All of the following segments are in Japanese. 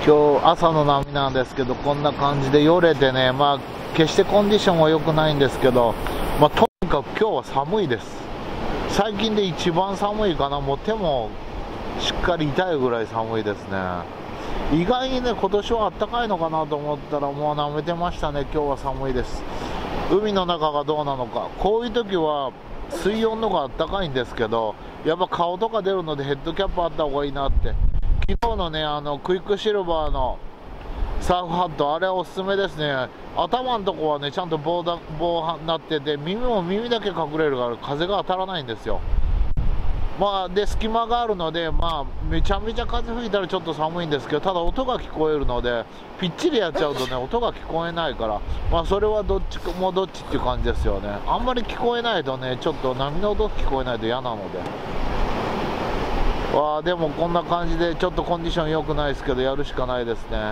今日朝の波なんですけど、こんな感じでよれてね、決してコンディションは良くないんですけど、とにかく今日は寒いです。最近で一番寒いかな。もう手もしっかり痛いぐらい寒いですね。意外にね、今年は暖かいのかなと思ったら、もう舐めてましたね。今日は寒いです。海の中がどうなのか。こういう時は水温の方が暖かいんですけど、やっぱ顔とか出るのでヘッドキャップあった方がいいなって。昨日のね、クイックシルバーのサーフハット、あれはおすすめですね。頭のとこはね、ちゃんと棒になってて、耳だけ隠れるから風が当たらないんですよ。で隙間があるので、めちゃめちゃ風吹いたらちょっと寒いんですけど、ただ音が聞こえるので、ぴっちりやっちゃうとね、音が聞こえないから、それはどっちっていう感じですよね。あんまり聞こえないとね、ちょっと波の音聞こえないと嫌なので。でもこんな感じでちょっとコンディション良くないですけど、やるしかないですね。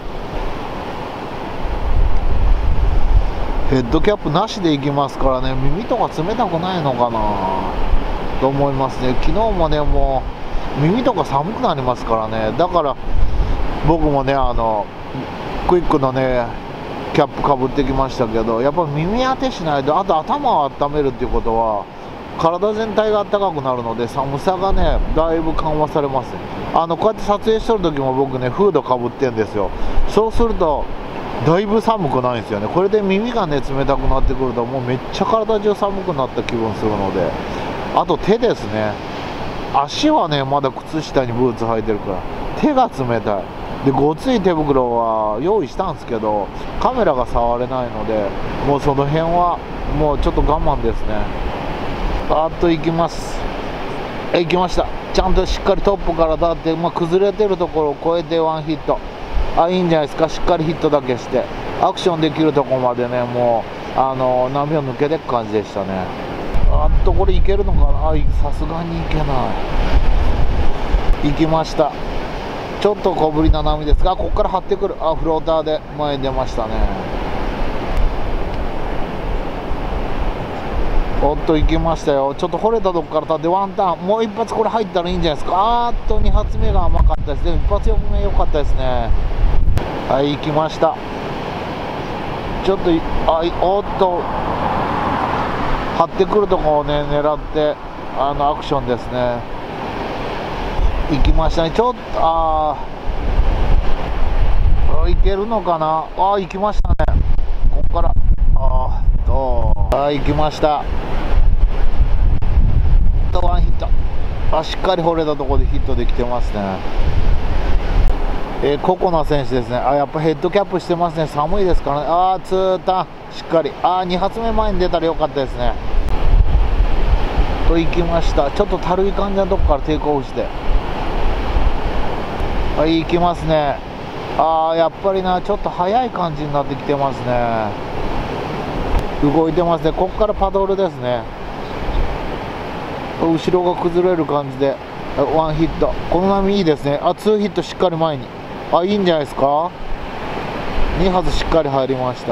ヘッドキャップなしでいきますからね、耳とか冷たくないのかなと思いますね。昨日もね、もう耳とか寒くなりますからね。だから僕もね、クイックのねキャップかぶってきましたけど、やっぱ耳当てしないと、あと頭を温めるっていうことは体全体が暖かくなるので、寒さがねだいぶ緩和されます。こうやって撮影してる時も僕ねフードかぶってんですよ。そうするとだいぶ寒くないんですよね。これで耳がね冷たくなってくると、もうめっちゃ体中寒くなった気分するので。あと手ですね。足はねまだ靴下にブーツ履いてるから手が冷たい。でごつい手袋は用意したんですけど、カメラが触れないので、もうその辺はもうちょっと我慢ですね。行きます。行きました。ちゃんとしっかりトップから立って、崩れてるところを越えてワンヒット。いいんじゃないですか。しっかりヒットだけしてアクションできるところまでね、もう波を抜けていく感じでしたね。これいけるのかな。さすがにいけない。行きました。ちょっと小ぶりな波ですが、ここから張ってくる。フローターで前に出ましたね。行きましたよ。ちょっと掘れたとこから立ってワンターン、もう一発これ入ったらいいんじゃないですか。2発目が甘かったですね。一発目良かったですね。行きました。ちょっと張ってくるとこをね狙ってアクションですね。行きましたね。ちょっといけるのかな。行きましたね。ここから行きました。ワンヒット。しっかり掘れたところでヒットできてますね。ココナ選手ですね。やっぱヘッドキャップしてますね。寒いですからね。ツーターンしっかり。2発目前に出たらよかったですね。行きました。ちょっとたるい感じのとこからテイクオフして、行きますね。やっぱりな、ちょっと速い感じになってきてますね。動いてますね。ここからパドルですね。後ろが崩れる感じでワンヒット。この波いいですね。ツーヒットしっかり前に。いいんじゃないですか。2発しっかり入りました。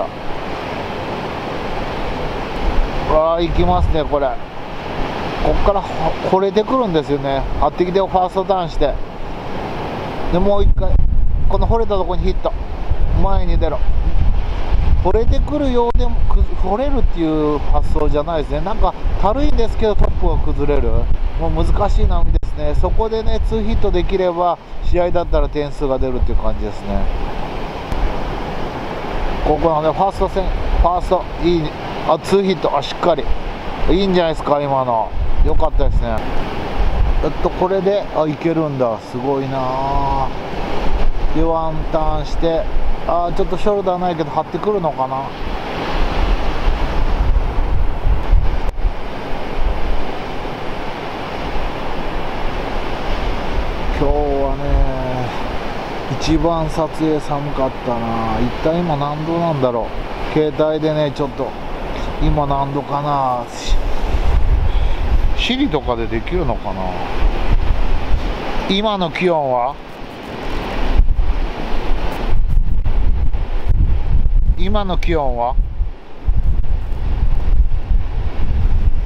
行きますね。これここから掘れてくるんですよね。張ってきてファーストターンして、でもう一回この掘れたところにヒット。前に出ろ。掘れてくるようでも掘れるっていう発想じゃないですね。なんか軽いんですけどトップが崩れる、もう難しい波ですね。そこでねツーヒットできれば試合だったら点数が出るっていう感じですね。ここのねファーストいい、ツーヒット。しっかりいいんじゃないですか。今の良かったですね。これでいけるんだ。すごいな。でワンターンして、ちょっとショルダーないけど張ってくるのかな。今日はね一番撮影寒かったな。一体今何度なんだろう。携帯でねちょっと今何度かな。シリとかでできるのかな。今の気温は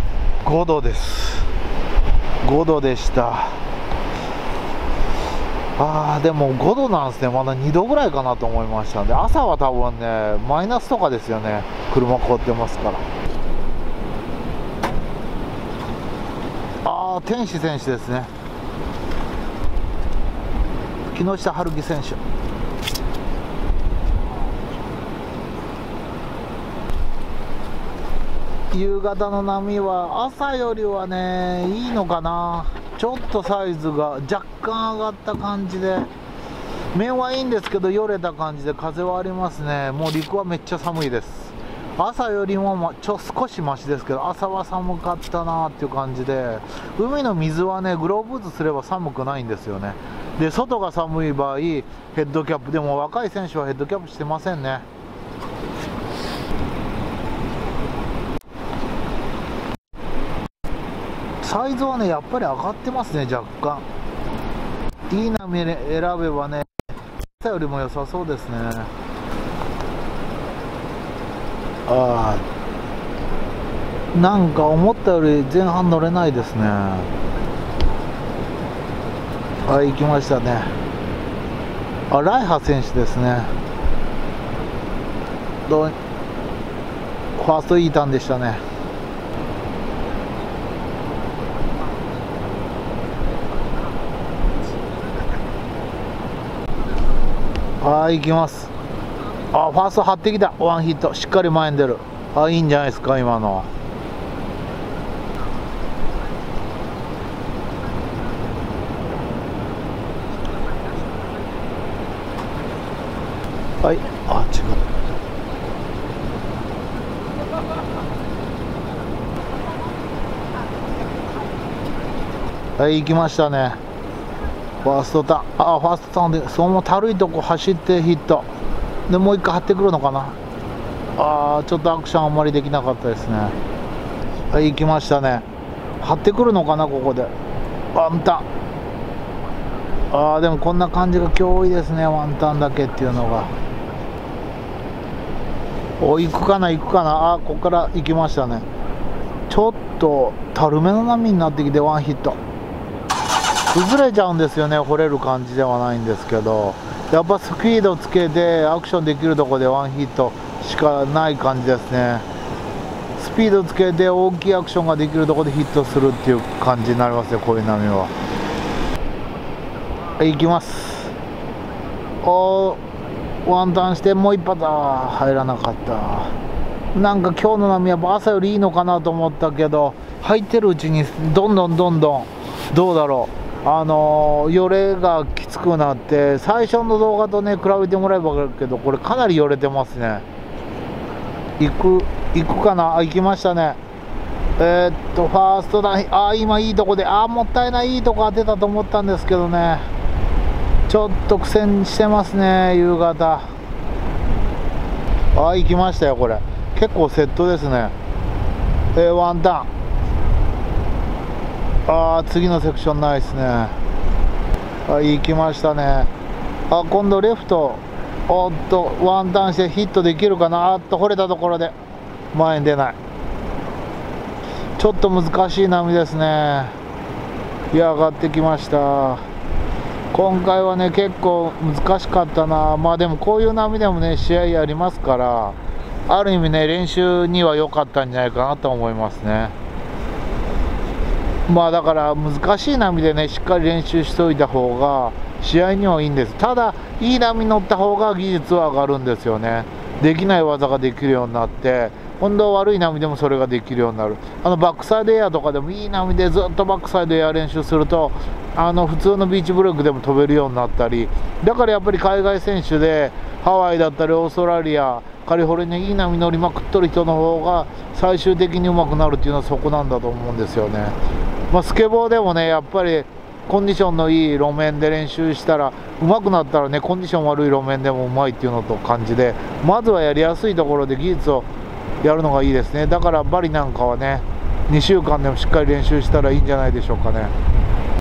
5度です。5度でした。 でも5度なんですね。まだ2度ぐらいかなと思いましたんで、朝は多分ねマイナスとかですよね。車凍ってますから。天使選手ですね。木下晴輝選手。夕方の波は朝よりはねいいのかな。ちょっとサイズが若干上がった感じで、面はいいんですけどよれた感じで、風はありますね。もう陸はめっちゃ寒いです。朝よりも少しマシですけど、朝は寒かったなっていう感じで、海の水はねグローブーツすれば寒くないんですよね。で外が寒い場合ヘッドキャップ、でも若い選手はヘッドキャップしてませんね。サイズはねやっぱり上がってますね。若干いい波選べばね朝よりも良さそうですね。なんか思ったより前半乗れないですね。行きましたね。ライハ選手ですね。ファーストいいターンでしたね。行きます。ファースト張ってきた。ワンヒットしっかり前に出る。いいんじゃないですか今の。違う。行きましたね。ファーストターン。ファーストターンでそのままたるいとこ走ってヒットで、もう一回張ってくるのかな。ちょっとアクションあんまりできなかったですね。行きましたね。張ってくるのかなここで。ワンタン。でもこんな感じが今日多いですね。ワンタンだけっていうのが。行くかな行くかな。ここから行きましたね。ちょっとたるめの波になってきてワンヒット。崩れちゃうんですよね。掘れる感じではないんですけど、やっぱスピードつけてアクションできるところでワンヒットしかない感じですね。スピードつけて大きいアクションができるところでヒットするっていう感じになりますね。こういう波は。行きます。ワンターンしてもう一発入らなかった。なんか今日の波は朝よりいいのかなと思ったけど、入ってるうちにどんどんどうだろう、よれがきつくなって、最初の動画とね比べてもらえば分かるけど、これかなりよれてますね。行くかな。行きましたね。ファーストだ。今いいとこで、もったいない、いいとこ当てたと思ったんですけどね、ちょっと苦戦してますね夕方。行きましたよ。これ結構セットですね。ワンターン。次のセクションないですね。行きましたね。今度レフト。ワンターンしてヒットできるかな。掘れたところで前に出ない。ちょっと難しい波ですね。上がってきました。今回はね結構難しかったな。でもこういう波でもね試合やりますから、ある意味ね練習には良かったんじゃないかなと思いますね。だから難しい波でねしっかり練習しておいた方が試合にはいいんです。ただいい波に乗った方が技術は上がるんですよね。できない技ができるようになって、今度は悪い波でもそれができるようになる。バックサイドエアとかでもいい波でずっとバックサイドエア練習すると、普通のビーチブレイクでも飛べるようになったり、だからやっぱり海外選手でハワイだったりオーストラリア、カリフォルニアいい波乗りまくっとる人の方が最終的に上手くなるっていうのはそこなんだと思うんですよね。スケボーでもねやっぱりコンディションのいい路面で練習したら上手くなったらね、コンディション悪い路面でもうまいっていうのと感じで、まずはやりやすいところで技術をやるのがいいですね。だからバリなんかはね2週間でもしっかり練習したらいいんじゃないでしょうかね。